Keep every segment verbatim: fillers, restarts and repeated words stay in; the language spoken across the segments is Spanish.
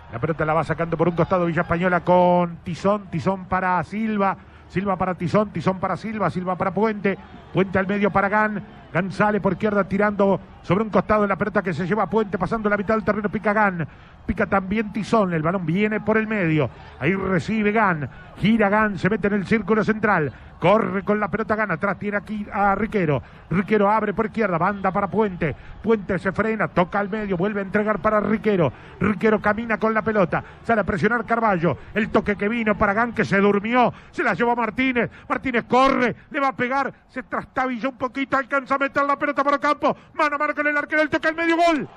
La pelota la va sacando por un costado Villa Española con Tizón. Tizón para Silva. Silva para Tizón. Tizón para Silva. Silva para Puente. Puente al medio para Gan. Gan sale por izquierda tirando sobre un costado de la pelota que se lleva a Puente. Pasando la mitad del terreno pica Gan. Pica también Tizón. El balón viene por el medio. Ahí recibe Gan. Gira Gan. Se mete en el círculo central. Corre con la pelota Gan. Atrás tiene aquí a Riquero. Riquero abre por izquierda. Banda para Puente. Puente se frena. Toca al medio. Vuelve a entregar para Riquero. Riquero camina con la pelota. Sale a presionar Carballo. El toque que vino para Gan, que se durmió. Se la llevó Martínez. Martínez corre. Le va a pegar. Se trastabilló un poquito. Alcanza a meter la pelota por Ocampo. Mano a mano con el arquero. El toque al medio. Gol.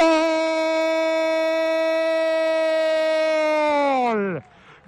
¡Gol!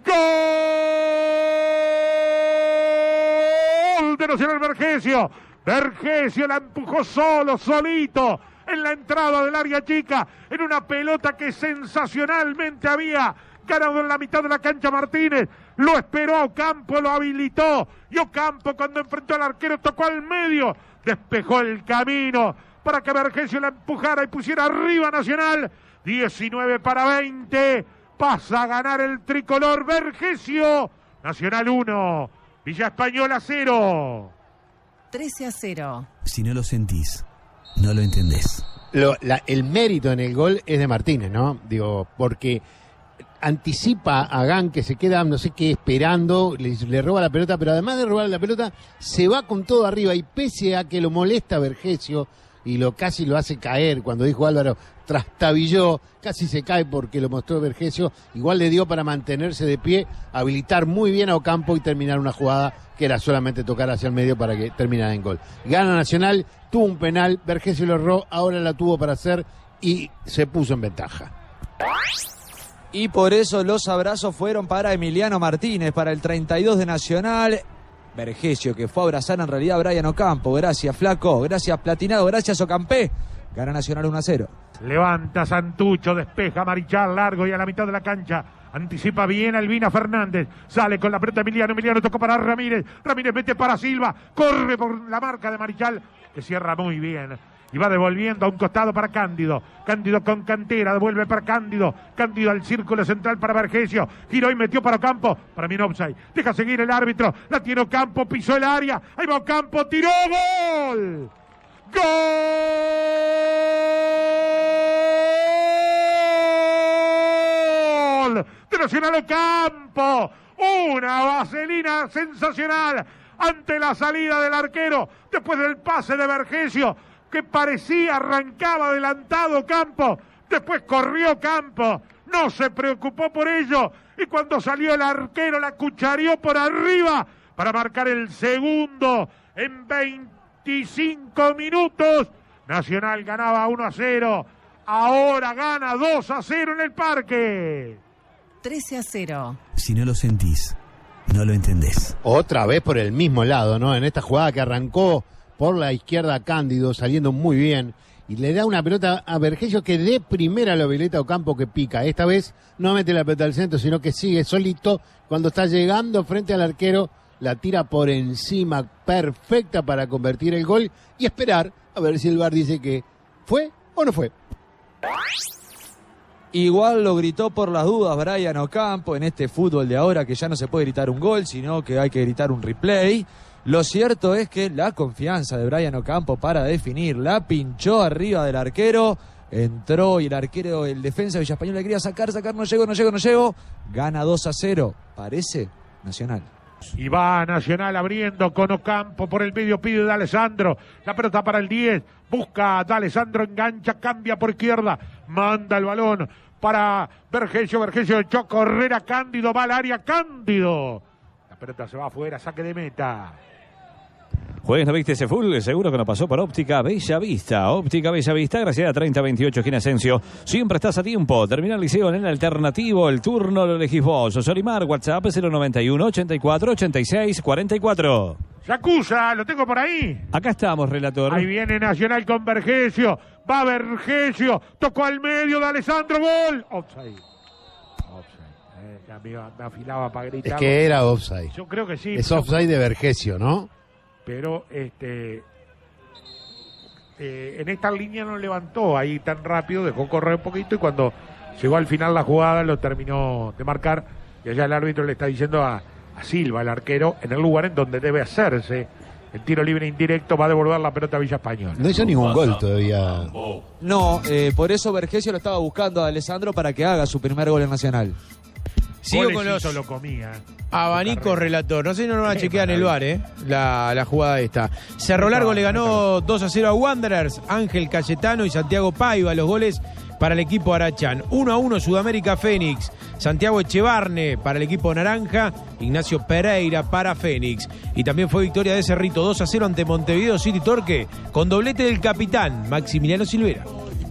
¡Gol! De Nacional Vergesio. Vergesio la empujó solo, solito, en la entrada del área chica, en una pelota que sensacionalmente había ganado en la mitad de la cancha Martínez. Lo esperó a Ocampo, lo habilitó. Y Ocampo, cuando enfrentó al arquero, tocó al medio. Despejó el camino para que Vergesio la empujara y pusiera arriba Nacional. diecinueve para veinte. Pasa a ganar el tricolor Vergesio. Nacional uno. Villa Española cero. trece a cero. Si no lo sentís, no lo entendés. Lo, la, el mérito en el gol es de Martínez, ¿no? Digo, porque anticipa a Gan, que se queda, no sé qué, esperando, le, le roba la pelota, pero además de robar la pelota, se va con todo arriba, y pese a que lo molesta Vergesio, y lo casi lo hace caer, cuando dijo Álvaro, trastabilló, casi se cae porque lo mostró Vergesio, igual le dio para mantenerse de pie, habilitar muy bien a Ocampo y terminar una jugada que era solamente tocar hacia el medio para que terminara en gol. Gana Nacional, tuvo un penal, Vergesio lo erró, ahora la tuvo para hacer y se puso en ventaja. Y por eso los abrazos fueron para Emiliano Martínez, para el treinta y dos de Nacional. Vergesio, que fue a abrazar en realidad a Brian Ocampo. Gracias, Flaco. Gracias, Platinado. Gracias, Ocampé. Gana Nacional uno a cero. Levanta Santucho, despeja Marichal, largo y a la mitad de la cancha. Anticipa bien Albina Fernández. Sale con la pelota Emiliano. Emiliano tocó para Ramírez. Ramírez mete para Silva. Corre por la marca de Marichal, que cierra muy bien. Y va devolviendo a un costado para Cándido. Cándido con Cantera, devuelve para Cándido. Cándido al círculo central para Vergesio. Giró y metió para Ocampo. Para mí no offside. Deja seguir el árbitro. La tiene Ocampo, pisó el área. Ahí va Ocampo, tiró, gol. ¡Gol! De Nacional Ocampo. Una vaselina sensacional ante la salida del arquero. Después del pase de Vergesio, que parecía arrancaba adelantado Ocampo, después corrió Ocampo, no se preocupó por ello, y cuando salió el arquero la cuchareó por arriba para marcar el segundo en veinticinco minutos. Nacional ganaba uno a cero, ahora gana dos a cero en el Parque. trece a cero. Si no lo sentís, no lo entendés. Otra vez por el mismo lado, ¿no? En esta jugada que arrancó por la izquierda Cándido, saliendo muy bien, y le da una pelota a Vergesio que de primera lo habilita a Ocampo, que pica. Esta vez no mete la pelota al centro, sino que sigue solito. Cuando está llegando frente al arquero, la tira por encima, perfecta para convertir el gol y esperar a ver si el V A R dice que fue o no fue. Igual lo gritó por las dudas Brian Ocampo en este fútbol de ahora, que ya no se puede gritar un gol, sino que hay que gritar un replay. Lo cierto es que la confianza de Brian Ocampo para definir, la pinchó arriba del arquero, entró y el arquero, el defensa de Villa Española le quería sacar, sacar, no llegó, no llegó, no llegó. Gana dos a cero, parece Nacional. Y va Nacional abriendo con Ocampo por el medio, pide de Alessandro. La pelota para el diez, busca a Alessandro, engancha, cambia por izquierda, manda el balón para Vergesio. Vergesio echó a correr a Cándido, va al área Cándido. La pelota se va afuera, saque de meta. Juegues no viste ese full, seguro que no pasó por Óptica Bella Vista. Óptica Bella Vista, gracias a treinta veintiocho, esquina Asensio. Siempre estás a tiempo. Termina el liceo en el alternativo. El turno lo elegís vos. Solimar, WhatsApp cero noventa y uno, ochenta y cuatro, ochenta y seis, cuarenta y cuatro. Yakuza, lo tengo por ahí. Acá estamos, relator. Ahí viene Nacional con Vergesio. Va Vergesio. Tocó al medio de Alessandro. Gol. Offside. Offside. Eh, ya me, me afilaba para gritar. Es que era offside. Yo creo que sí. Es offside de Vergesio, ¿no? Pero este eh, en esta línea no levantó ahí tan rápido, dejó correr un poquito y cuando llegó al final la jugada, lo terminó de marcar y allá el árbitro le está diciendo a, a Silva, el arquero, en el lugar en donde debe hacerse el tiro libre indirecto, va a devolver la pelota a Villa Española. No hizo ningún gol todavía. No, eh, por eso Vergesio lo estaba buscando a Alessandro para que haga su primer gol en Nacional. Sigo Goles con los hizo, lo comía. abanicos relator. No sé si no nos van a chequear en el bar, ¿eh? La, la jugada esta. Cerro Largo le ganó dos a cero a Wanderers. Ángel Cayetano y Santiago Paiva los goles para el equipo Arachán. uno a uno Sudamérica Fénix. Santiago Echevarne para el equipo Naranja. Ignacio Pereira para Fénix. Y también fue victoria de Cerrito dos a cero ante Montevideo City Torque con doblete del capitán Maximiliano Silvera.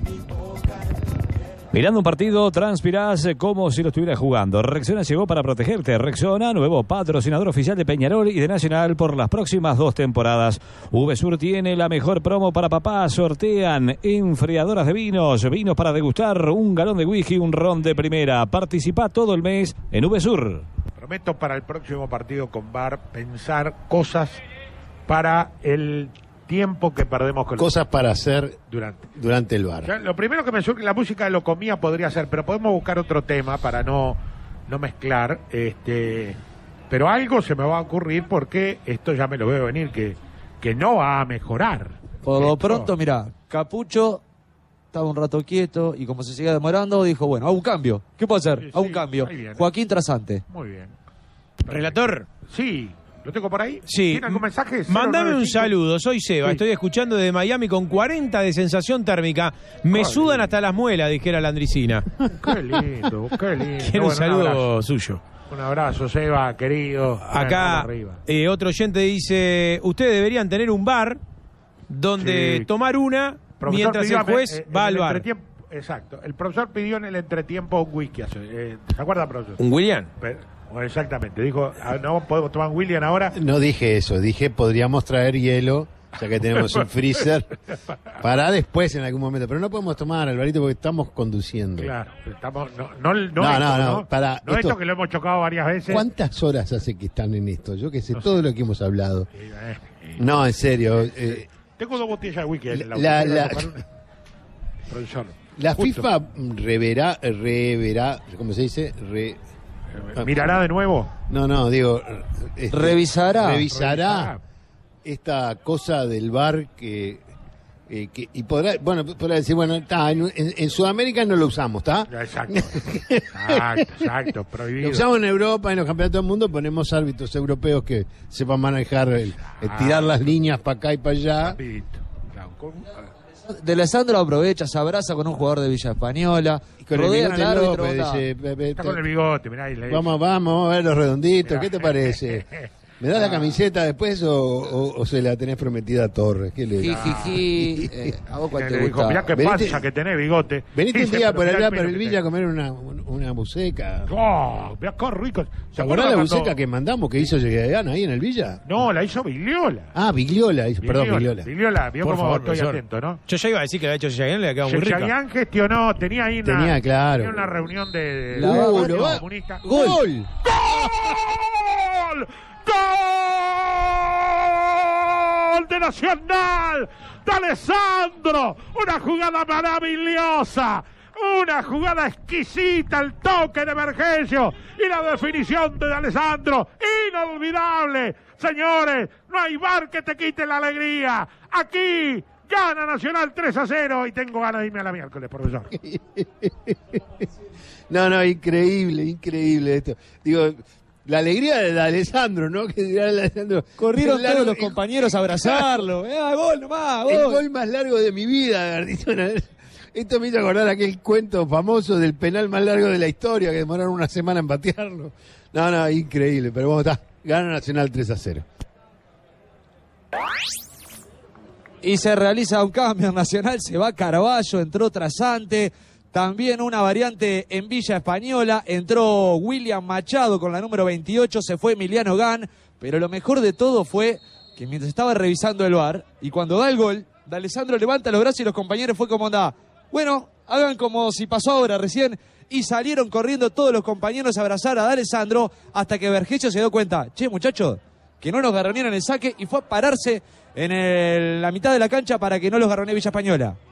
Mirando un partido, transpirás como si lo estuvieras jugando. Rexona llegó para protegerte. Rexona, nuevo patrocinador oficial de Peñarol y de Nacional por las próximas dos temporadas. VSUR tiene la mejor promo para papá. Sortean enfriadoras de vinos, vinos para degustar, un galón de whisky, un ron de primera. Participa todo el mes en VSUR. Prometo para el próximo partido con V A R pensar cosas para el tiempo que perdemos con Cosas para hacer durante. durante el bar. Ya, lo primero que me surge, la música de Lo Comía podría ser, pero podemos buscar otro tema para no, no mezclar. Este, pero algo se me va a ocurrir porque esto ya me lo veo venir, que, que no va a mejorar. Por lo Esto- pronto, mira, Capucho estaba un rato quieto y como se seguía demorando, dijo, bueno, a un cambio. ¿Qué puedo hacer? Sí, A un sí, cambio. ahí viene. Joaquín Trasante. Muy bien. Relator. Sí, ¿lo tengo por ahí? Sí. ¿Tiene algún mensaje? Mándame un cero nueve cinco. saludo, soy Seba, Sí. estoy escuchando desde Miami con cuarenta de sensación térmica. Me Ay. sudan hasta las muelas, dijera la Andricina. Qué lindo, qué lindo. Quiero un Bueno, saludo abrazo. suyo. Un abrazo, Seba, querido. Acá, Bueno, arriba. eh, otro oyente dice, ustedes deberían tener un bar donde Sí. tomar una Profesor mientras pidió el juez eh, en va el al bar. entretiempo- Exacto. El profesor pidió en el entretiempo un whisky. eh, ¿Se acuerda, profesor? ¿Un William? Pero- bueno, exactamente. Dijo, ah, no podemos tomar un William ahora. No dije eso, dije podríamos traer hielo, ya que tenemos un freezer, para después en algún momento. Pero no podemos tomar, Alvarito, porque estamos conduciendo. Claro, estamos, no, no, no, No, esto, no, no, ¿no? para No esto- esto que lo hemos chocado varias veces. ¿Cuántas horas hace que están en esto? Yo que sé, No todo lo que hemos hablado. Eh, eh, No, en serio. eh, Tengo dos botellas de whisky en el auto. La- Quiero la- tomar una. Profesor. la justo. FIFA reverá, reverá, ¿cómo se dice? Re- ¿Mirará de nuevo? no, no, digo... este, Revisará. Revisará esta cosa del bar que... eh, que y podrá, bueno, podrá decir, bueno, está, en, en- en Sudamérica no lo usamos, ¿está? Ya, Exacto. Exacto, exacto. Prohibido. Lo usamos en Europa, en los campeonatos del mundo, ponemos árbitros europeos que sepan manejar, el, el tirar las líneas para acá y para allá. Rapidito. Claro, con- De Alessandro aprovecha, se abraza con un jugador de Villa Española, Y con el rodean bigote al árbitro. López, onda. dice, "Ve- ve- Está con el bigote, mirá. Y le vamos, vamos a ver los redonditos, Mirá. ¿qué te parece? ¿Me das la camiseta después o, o- o se la tenés prometida a Torres? ¿Qué le Jijiji, eh, ¿a vos cuál le te dijo, gusta? mirá qué Venite- panza que tenés, bigote. Venite un Dice, día pero por mirá allá, el pelo por el que Villa, a comer una, una buceca. tenés. Oh, mirá qué rico. ¿Se ¿Te acordás acuerdan la cuando- buceca que mandamos que hizo Llegadán ahí en el Villa? No, la hizo Vigliola. Ah, Bigliola, hizo, perdón, Bigliola. Vigliola, vio Por cómo favor, estoy profesor. atento, ¿no? Yo ya iba a decir que la ha hecho Chayanne, le ha quedado muy rica. Chayanne gestionó, tenía ahí una, Tenía, claro. tenía una reunión de, La de va- Partido lo va- Comunista. ¡Gol! ¡Gol! ¡Gol de Nacional! ¡De Alessandro! Una jugada maravillosa. Una jugada exquisita, el toque de Vergesio y la definición de Alessandro. Inolvidable. Señores, no hay V A R que te quite la alegría. Aquí gana Nacional tres a cero y tengo ganas de irme a la miércoles, profesor. No, no, increíble, increíble esto. Digo, la alegría de Alessandro, ¿no? Que dirá Alessandro. Corrieron el largo- todos los compañeros a abrazarlo. Eh, ah, gol nomás, El gol. gol más largo de mi vida, Gardito. Esto me hizo acordar aquel cuento famoso del penal más largo de la historia, que demoraron una semana en patearlo. No, no, increíble, pero bueno, está. Gana Nacional tres a cero. Y se realiza un cambio en Nacional, se va Carballo, entró Trasante, también una variante en Villa Española, entró William Machado con la número veintiocho, se fue Emiliano Gan, pero lo mejor de todo fue que mientras estaba revisando el V A R, y cuando da el gol, D'Alessandro levanta los brazos y los compañeros fue como onda, bueno, hagan como si pasó ahora recién, y salieron corriendo todos los compañeros a abrazar a D'Alessandro hasta que Vergesio se dio cuenta, che muchachos, que no nos garronearon el saque y fue a pararse en el- la mitad de la cancha para que no los garronee Villa Española.